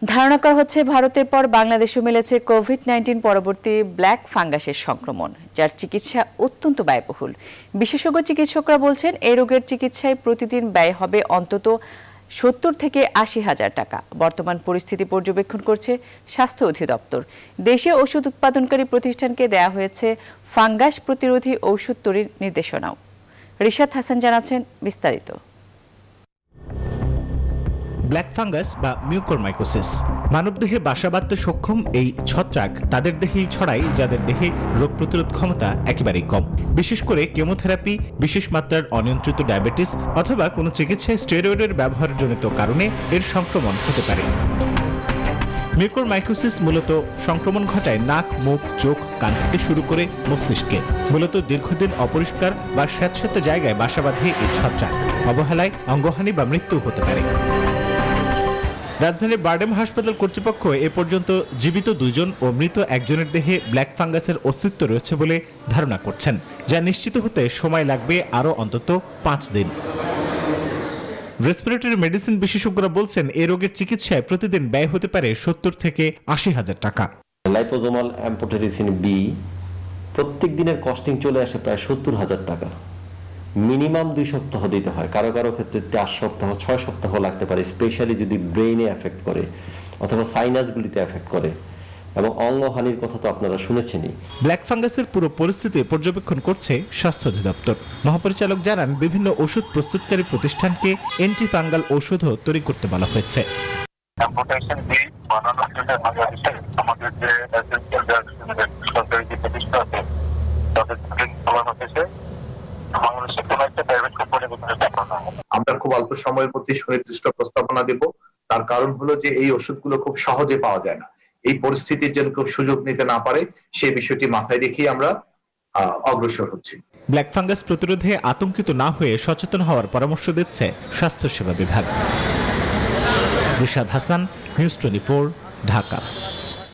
ধারণা করা হচ্ছে ভারতের পর বাংলাদেশও মিলেছে কোভিড-19 পরবর্তী ব্ল্যাক ফাঙ্গাসের সংক্রমণ, যার চিকিৎসা অত্যন্ত ব্যয়বহুল। বিশেষজ্ঞ চিকিৎসকরা বলছেন এই রোগের চিকিৎসায় প্রতিদিন ব্যয় হবে অন্তত 70 থেকে 80 হাজার টাকা। বর্তমান পরিস্থিতি পর্যবেক্ষণ করছে স্বাস্থ্য অধিদপ্তর। দেশে ওষুধ উৎপাদনকারী প্রতিষ্ঠানকে দেয়া হয়েছে ফাঙ্গাস প্রতিরোধী ঔষধ তৈরির নির্দেশনাও। রিশাদ হাসান জানাচ্ছেন বিস্তারিত। ব্ল্যাক ফাঙ্গাস বা মিউকরমাইকোসিস মানবদেহে বাসা বাঁধতে সক্ষম এই ছত্রাক তাদের দেহেই ছড়ায় যাদের দেহে রোগ প্রতিরোধ ক্ষমতা একেবারেই কম। বিশেষ করে কেমোথেরাপি, বিশেষ মাত্রার অনিয়ন্ত্রিত ডায়াবেটিস অথবা কোনো চিকিৎসায় স্টেরয়েডের ব্যবহারজনিত কারণে এর সংক্রমণ হতে পারে। মিউকরমাইকোসিস মূলত সংক্রমণ ঘটায় নাক, মুখ, চোখ, কান থেকে শুরু করে মস্তিষ্কে। মূলত দীর্ঘদিন অপরিষ্কার বা স্যাঁতসেঁতে জায়গায় বাসা বাঁধে এই ছত্রাক। অবহেলায় অঙ্গহানি বা মৃত্যু হতে পারে। রাজধানীর বারডেম হাসপাতাল কর্তৃপক্ষ এ পর্যন্ত জীবিত 2 জন ও মৃত 1 জনের দেহে ব্ল্যাক ফাঙ্গাসের অস্তিত্ব রয়েছে বলে ধারণা করছেন, যা নিশ্চিত হতে সময় লাগবে আরও অন্তত 5 দিন। রেসপিরেটরি মেডিসিন বিশেষজ্ঞরা বলছেন এই রোগের চিকিৎসায় প্রতিদিন ব্যয় হতে পারে 70 থেকে 80 হাজার টাকা। লাইপোজোমাল অ্যাম্ফোটেরিসিন বি প্রত্যেক দিনের কস্টিং চলে আসে প্রায় 70 হাজার টাকা। মিনিমাম 2 সপ্তাহ দিতে হয়, কারো কারো ক্ষেত্রে 4 সপ্তাহ 6 সপ্তাহ লাগতে পারে, স্পেশালি যদি ব্রেইনে এফেক্ট করে অথবা সাইনাসগুলিতে এফেক্ট করে, এবং অঙ্গহানির কথা তো আপনারা শুনেছেনই। ব্ল্যাক ফাঙ্গাসের পুরো পরিস্থিতি পর্যবেক্ষণ করছে স্বাস্থ্য অধিদপ্তর। মহাপরিচালক জানান, বিভিন্ন ওষুধ প্রস্তুতকারী প্রতিষ্ঠানকে অ্যান্টি ফাঙ্গাল ঔষধও তৈরি করতে বলা হয়েছে। আমরা খুব অল্প সময়ের মধ্যে সুনির্দিষ্ট প্রস্তাবনা দেব। তার কারণ হলো যে এই ওষুধগুলো খুব সহজে পাওয়া যায় না। এই পরিস্থিতির যেন কেউ সুযোগ নিতে না পারে সেই বিষয়টি মাথায় রেখেই আমরা অগ্রসর হচ্ছি। ব্ল্যাক ফাঙ্গাস প্রতিরোধে আতঙ্কিত না হয়ে সচেতন হওয়ার পরামর্শ দিচ্ছে স্বাস্থ্যসেবা বিভাগ। রিশাদ হাসান, নিউজ 24, ঢাকা।